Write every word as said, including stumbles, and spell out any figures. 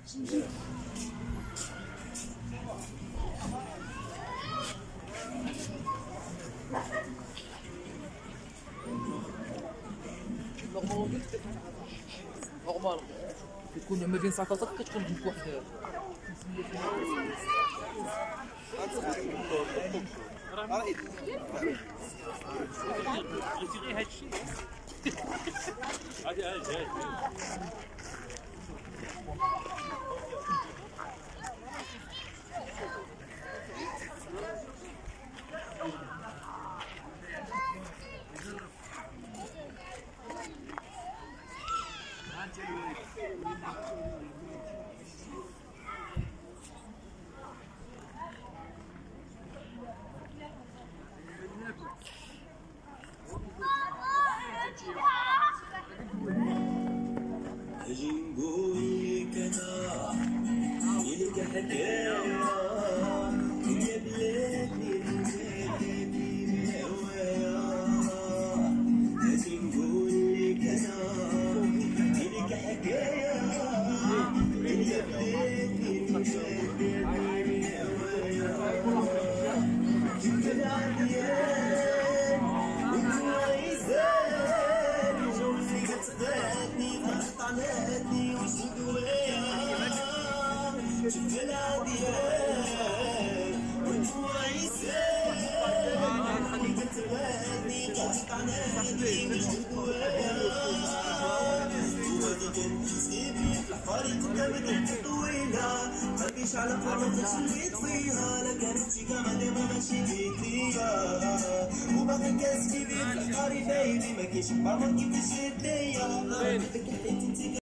نورمال كتكون ما بين ساكاطات كتكون عندك واحد غير هادشي هادي هادي اجي نقول لك انا لك حكايه يا بلادي بلادي بهوايا اجي نقول لك انا لك حكايه يا بلادي بلادي بهوايا جبت العديان وانتو عايزاني جوزي قتلتني طعنتني وش دوايا شفت العديان وانتو عايزاني قتلتني طعنتني وش دوايا وادغن سيبي في الحفاري قدامك طويلة مفيش على فرطة اللي فيها لا كانت شي كمان ما ماشي بيديها وباقي كاس كبير في الحفاري بايدي ما كاينش بابا كيفاش يديا